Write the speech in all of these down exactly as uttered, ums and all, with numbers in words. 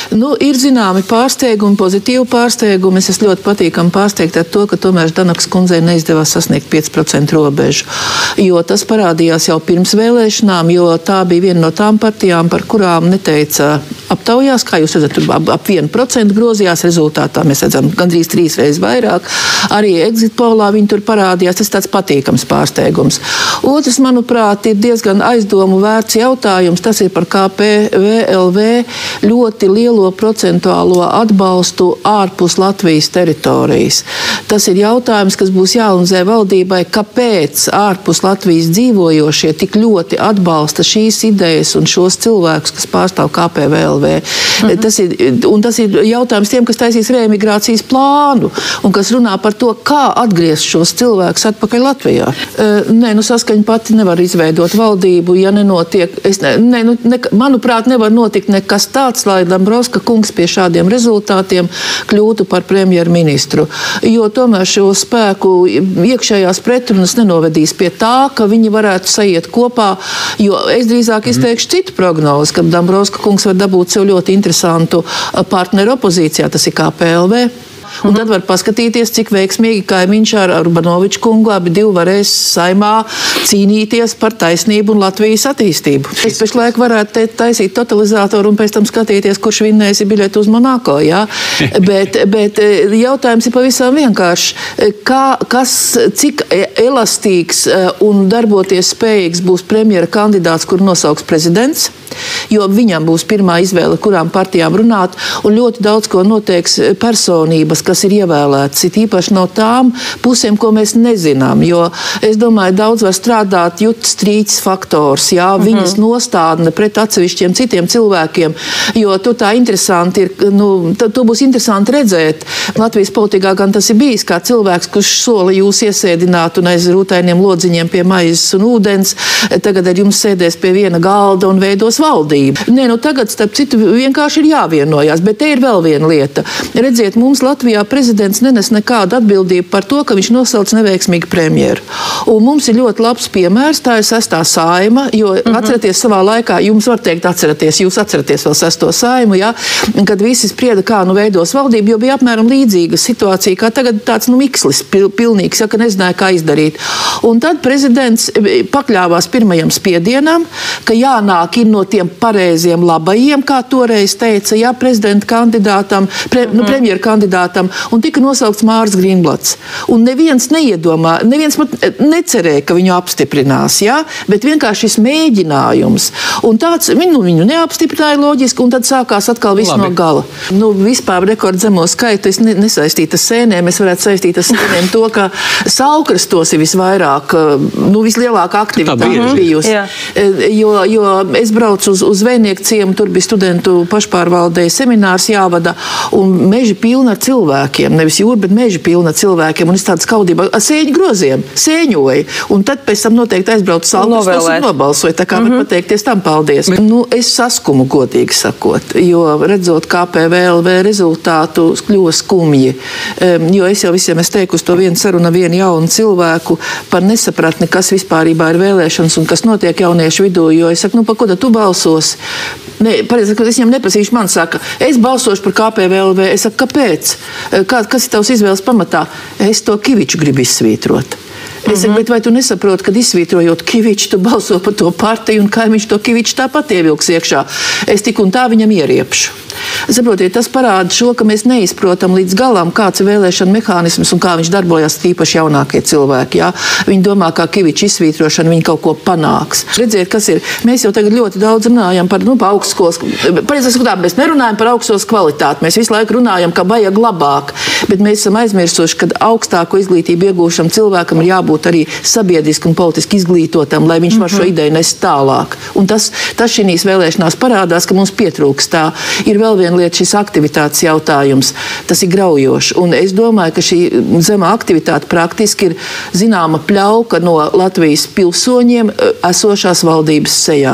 Nu, ir zināmi pārsteigumi, pozitīvi pārsteigumi. Es esmu ļoti patīkami pārsteigta ar to, ka tomēr Danakas kundzei neizdevās sasniegt pieci procenti robežu. Jo tas parādījās jau pirms vēlēšanām, jo tā bija viena no tām partijām, par kurām neteica aptaujās, kā jūs redzat, tur ap, ap vienu procentu grozījās, rezultātā mēs redzam gandrīz trīs reizes vairāk. Arī exit polā viņi tur parādījās, tas tāds patīkams pārsteigums. Otrs, manuprāt, ir diezgan aizdomu vērts jautājums, tas ir par K P V L V ļoti lielo procentuālo atbalstu ārpus Latvijas teritorijas. Tas ir jautājums, kas būs jāanalizē valdībai, kāpēc ārpus Latvijas dzīvojošie tik ļoti atbalsta šīs idejas un šos cilvēkus, kas pārstāv K P V L V. Mhm. Tas ir, un tas ir jautājums tiem, kas taisīs reemigrācijas plānu un kas runā par to, kā atgriezt šos cilvēkus atpakaļ Latvijā. Nē, nu saskaņa pati nevar izveidot valdību, ja nenotiek, es ne, ne, nu, ne, manuprāt, nevar notikt nekas tāds, lai Dombrovska kungs pie šādiem rezultātiem kļūtu par premjerministru. Jo tomēr šo spēku iekšējās pretrunas nenovedīs pie tā, ka viņi varētu sajiet kopā, jo es drīzāk izteikšu citu prognozi, ka Dombrovska kungs var dabūt sev ļoti interesantu partneru opozīcijā, tas ir K P L V. Un tad var paskatīties, cik veiksmīgi kaimiņš ar Urbanoviču kungu abi divi varēs Saimā cīnīties par taisnību un Latvijas attīstību. Es pašlaik varētu taisīt totalizatoru un pēc tam skatīties, kurš vinnēs biļeti uz Monako, jā? bet, bet jautājums ir pavisam vienkārši. Kā, kas, cik elastīgs un darboties spējīgs būs premjera kandidāts, kur nosauks prezidents? Jo viņam būs pirmā izvēle, kurām partijām runāt, un ļoti daudz ko noteiks personības, kas ir ievēlētas, it īpaši no tām pusēm, ko mēs nezinām, jo es domāju, daudz var strādāt Jutas Strīķes faktors, jā, viņas mm-hmm. nostādne pret atsevišķiem citiem cilvēkiem, jo tu tā interesanti ir, nu, to būs interesanti redzēt. Latvijas politikā gan tas ir bijis kā cilvēks, kurš sola jūs iesēdināt un aiz rūtainiem lodziņiem pie maizes un ūdens, tagad ar jums sēdēs pie viena galda un veidos valdību. Nē, nu tagad, starp citu, vienkārši ir jāvienojās, bet te ir vēl viena lieta. Redziet, mums Latvijā prezidents nenes nekādu atbildību par to, ka viņš nosauc neveiksmīgu premjeru. Un mums ir ļoti labs piemērs, tā ir sestā saima, jo mm-hmm. atceraties savā laikā, jums var teikt atceraties, jūs atceraties vēl sesto saimu, jā, kad visi sprieda, kā nu veidos valdību, jo bija apmēram līdzīga situācija, kā tagad tāds nu mikslis pil, pilnīgs, ja, ka nezināja, kā izdarīt. Un tad prezidents pakļāvās pirmajam spiedienam, ka jānāk ir no tiem pareiziem labajiem, kā toreiz teica, jā, prezidenta kandidātam, pre, mm-hmm. nu, premjera kandidātam, un tika nosaukts Māris Grīnblads. Un neviens neiedomā, neviens pat necerēja, ka viņu apstiprinās, jā, bet vienkārši šis mēģinājums. Un tāds, viņu, viņu neapstiprināja loģiski, un tad sākās atkal viss no gala. Nu, vispār rekordzemo skaitu es ne, nesaistītu ar sēnēm, es varētu saistīt ar sēnēm to, ka Saukrastos ir visvairāk, nu, vislielākā aktivitāte bijusi. Jo, jo es braucu uz, uz Zvejnieku ciemu, tur bija studentu pašpārvaldē seminārs jāvada, un meži pilna ar cilvēkiem, nevis jūra, bet meži pilna ar cilvēkiem, un es tādu skaudību ar sēņu groziem, sēņoju, un tad pēc tam noteikti aizbraucu Saukrastos un nobalsoju, tā kā mm-hmm. var pateikties tam paldies. Nu, es saskumu, godīgi sakot, jo redzot K P V L V rezultātu kļuva skumji, um, jo es jau visiem es teiktu uz to vienu sarunu, vienu jaunu cilvēku par nesapratni, kas vispārībā ir vēlēšanas un kas notiek jauniešu vidū, jo es saku, nu, pa ko tu balsos? Ne, pareizi, es viņam neprasīšu, man saka, es balsošu par K P V L V. Es saku, kāpēc? Kā, kas ir tavs izvēles pamatā? Es to Kiviču gribu izsvītrot. Es saku, bet vai tu nesaproti, kad izsvītrojot Kiviču, tu balso par to partiju un kaimiņš to Kiviču tāpat ievilks iekšā. Es tik un tā viņam ieriepšu. Saprotiet, tas parāda šo, ka mēs neizprotam līdz galam, kāds ir vēlēšana mehānisms un kā viņš darbojas tīpaši jaunākie cilvēki. Jā? Viņi domā, kā Kiviča izsvītrošana, viņi kaut ko panāks. Redziet, kas ir, mēs jau tagad ļoti daudz runājam par, nu, par augstskolas, pareizi sakot, mēs nerunājam par augstskolas kvalitāti, mēs visu laiku runājam, ka vajag labāk, bet mēs esam aizmirsuši, ka augstāko izglītību iegūšam cilvēkam ir jābūt arī sabiedriski un politiski izglītotam, lai viņš var šo ideju nest tālāk. Un tas, tas šīs vēlēšanās parādās, ka mums pietrūkst tā. Ir vēl viena lieta, šis aktivitātes jautājums. Tas ir graujoši. Un es domāju, ka šī zemā aktivitāte praktiski ir zināma pļauka no Latvijas pilsoņiem esošās valdības sejā.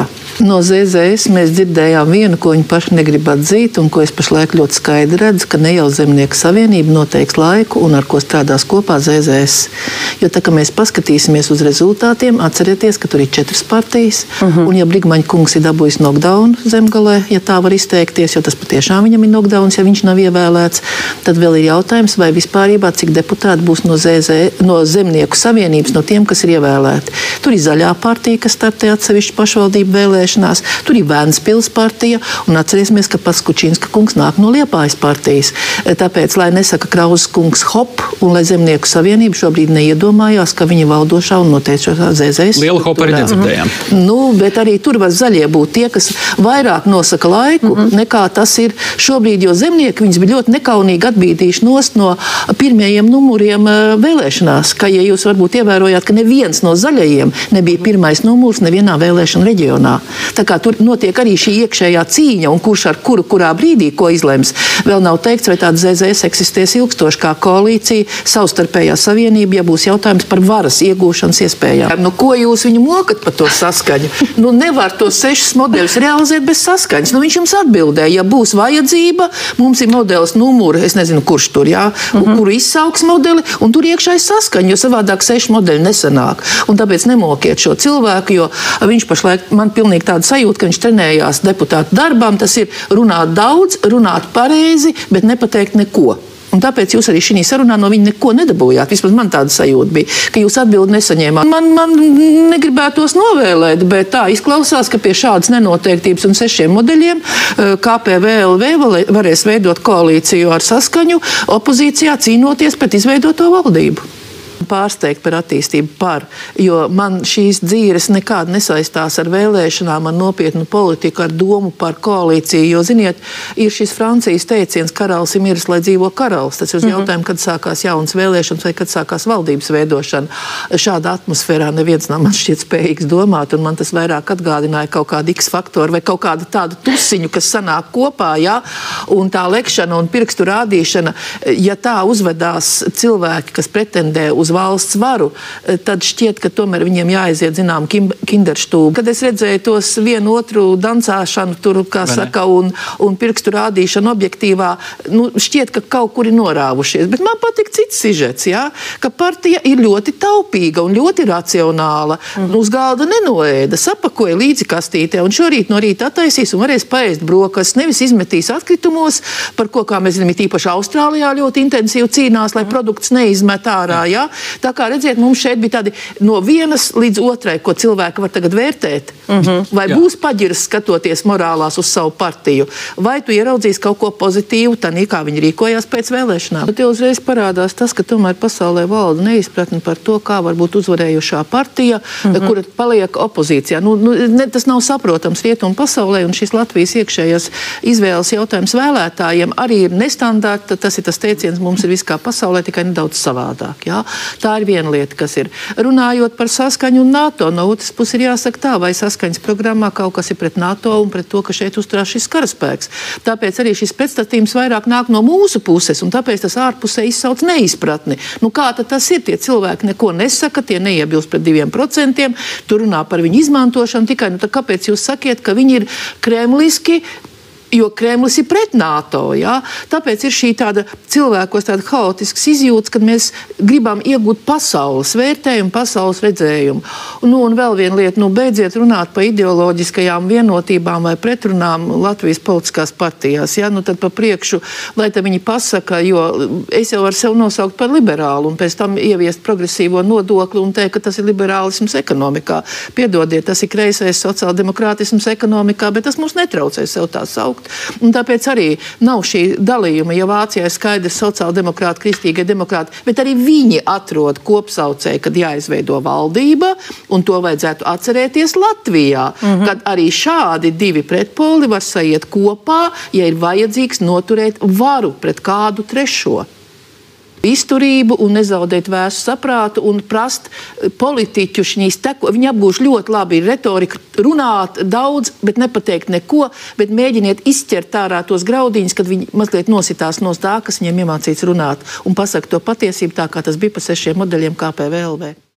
No Z Z S mēs dzirdējām vienu, ko viņi paši negrib atzīt, un ko es pašlaik ļoti skaidri redzu, ka ne jau Zemnieku savienība noteiks laiku un ar ko strādās kopā Z Z S. Jo tā, ka mēs paskatīsimies uz rezultātiem, atcerieties, ka tur ir četras partijas, uh-huh. un ja Brigmaņa kungs ir dabūjis knockdown Zemgalē, ja tā var izteikties, jo tas patiešām viņam ir knockdowns, ja viņš nav ievēlēts, tad vēl ir jautājums, vai vispārībā cik deputāti būs no, Z Z, no Zemnieku savienības, no tiem, kas ir ievēlēti. Tur ir zaļā partija, kas startē atsevišķu pašvaldību vēlēšanās, tur ir Vēnspils partija, un atcerēsimies, ka pats Kučinska kungs nāk no Liepājas partijas. Tāpēc, lai nesaka Krauzes kungs hop, un lai Zemnieku savienība šobrīd neiedomājās, ka viņi valdošā un noteicošā Z Z S. Liela hopa arī nedzirdējām. Nu, bet arī tur var zaļie būt tie, kas vairāk nosaka laiku, mm-hmm. nekā tas ir šobrīd, jo zemnieki viņus bija ļoti nekaunīgi atbīdījuši nost no pirmajiem numuriem vēlēšanās, ka, ja jūs varbūt ievērojāt, ka neviens no zaļajiem nebija pirmais numurs nevienā vēlēšana reģionā. Tā kā tur notiek arī šī iekšējā cīņa, un kurš ar kuru, kurā brīdī, ko izlems. Vēl nav teikts, vai tāda Z Z S eksistēs ilgstoši kā koalīcija, savstarpējā savienība, ja būs jautājums par varas iegūšanas iespējām. Nu, ko jūs viņu mokat par to saskaņu? Nu, nevar tos sešas modeļus realizēt bez saskaņas. Nu, viņš jums atbildēja, ja būs vajadzība, mums ir modelis numuri, es nezinu, kurš tur, jā, mm-hmm. kuru izsauks modeli, un tur iekšā ir saskaņa, jo savādāk seši modeļi nesanāk. Un tāpēc nemokiet šo cilvēku, jo viņš pašlaik, man pilnīgi tāda sajūta, ka viņš trenējās deputātu darbām, tas ir runāt daudz, runāt pareizi, bet nepateikt neko. Un tāpēc jūs arī šī sarunā no viņa neko nedabūjāt. Vismaz man tāda sajūta bija, ka jūs atbildi nesaņēmāt. Man, man negribētos novēlēt, bet tā izklausās, ka pie šādas nenoteiktības un sešiem modeļiem K P V L V varēs veidot koalīciju ar saskaņu opozīcijā cīnoties pret izveidoto valdību. Pārsteigt par attīstību par, jo man šīs dzīves nekāda nesaistās ar vēlēšanām, ar nopietnu politiku, ar domu par koalīciju, jo, ziniet, ir šis Francijas teiciens, karalis ir miris, lai dzīvo karalis. Tas ir uz jautājumu, kad sākās jaunas vēlēšanas vai kad sākās valdības veidošana. Šādā atmosfērā neviens nav man šķiet spējīgs domāt, un man tas vairāk atgādināja kaut kādu X faktoru vai kaut kādu tādu tusiņu, kas sanāk kopā, jā, un tā lekšana un pirkstu rādīšana, ja tā uzvedās cilvēki, kas pretendē uz valsts varu, tad šķiet, ka tomēr viņiem jāaiziet, zinām, kinderštūbu. Kad es redzēju tos vienu otru dancāšanu, tur, kā saka, un, un pirkstu rādīšanu objektīvā, nu, šķiet, ka kaut kur ir norāvušies. Bet man patīk cits sižets, jā, ka partija ir ļoti taupīga un ļoti racionāla. Mm. Uz galda nenoēda, sapakoja līdzi kastītē, un šorīt no rīta attaisīs un varēs paēst brokas, nevis izmetīs atkritumos, par ko, kā mēs zinām, īpaši Austrālijā ļoti intensīvi cīnās, lai produkts neizmet ārā, jā. Tā kā, redziet, mums šeit bija tādi no vienas līdz otrai, ko cilvēki var tagad vērtēt. Mm-hmm. Vai Jā. Būs paģiras skatoties morālās uz savu partiju, vai tu ieraudzīs kaut ko pozitīvu, tanī, kā viņi rīkojās pēc vēlēšanām. Tad jau uzreiz parādās tas, ka tomēr pasaulē valda neizpratni par to, kā var būt uzvarējušā partija, mm-hmm. kura paliek opozīcijā. Nu, nu, ne, tas nav saprotams rietumu pasaulē, un šis Latvijas iekšējās izvēles jautājums vēlētājiem arī ir nestandarta. Tas ir tas teiciens, mums ir viss kā pasaulē, tikai nedaudz savādāk. Jā? Tā ir viena lieta, kas ir. Runājot par saskaņu un NATO, no otras puses ir jāsaka tā, vai saskaņas programmā kaut kas ir pret NATO un pret to, ka šeit uzturās šis karaspēks. Tāpēc arī šis pretstatījums vairāk nāk no mūsu puses, un tāpēc tas ārpusē izsauc neizpratni. Nu, kā tad tas ir? Tie cilvēki neko nesaka, tie neiebilst pret diviem procentiem, tur runā par viņu izmantošanu tikai, nu, tā kāpēc jūs sakiet, ka viņi ir kremliski, jo Kremlis ir pret NATO, jā? Tāpēc ir šī tāda cilvēkos tāda haotisks izjūtas, kad mēs gribam iegūt pasaules vērtējumu, pasaules redzējumu. Nu, un vēl viena lieta, nu, beidziet runāt par ideoloģiskajām vienotībām vai pretrunām Latvijas politiskās partijās, jā? Nu, tad pa priekšu, lai te viņi pasaka, jo es jau varu sev nosaukt par liberālu un pēc tam ieviest progresīvo nodokli un teikt, ka tas ir liberālisms ekonomikā. Piedodiet, tas ir kreisais sociāldemokrātisms ekonomikā, bet tas mums netraucē sev tā saukt. Un tāpēc arī nav šī dalījuma, ja Vācijā ir skaidrs sociāldemokrāti, kristīgie demokrāti, bet arī viņi atrod kopsaucēju, kad jāizveido valdība, un to vajadzētu atcerēties Latvijā, mm-hmm. kad arī šādi divi pretpoli var saiet kopā, ja ir vajadzīgs noturēt varu pret kādu trešo. Izturību un nezaudēt vēsu saprātu un prast politiķu šņīs teko. Viņi apgūš ļoti labi retoriku, runāt daudz, bet nepateikt neko, bet mēģiniet izķert ārā tos graudiņus, kad viņi mazliet nositās no tā, kas viņiem iemācīts runāt un pasaka to patiesību tā, kā tas bija pa sešiem modeļiem K P V L V.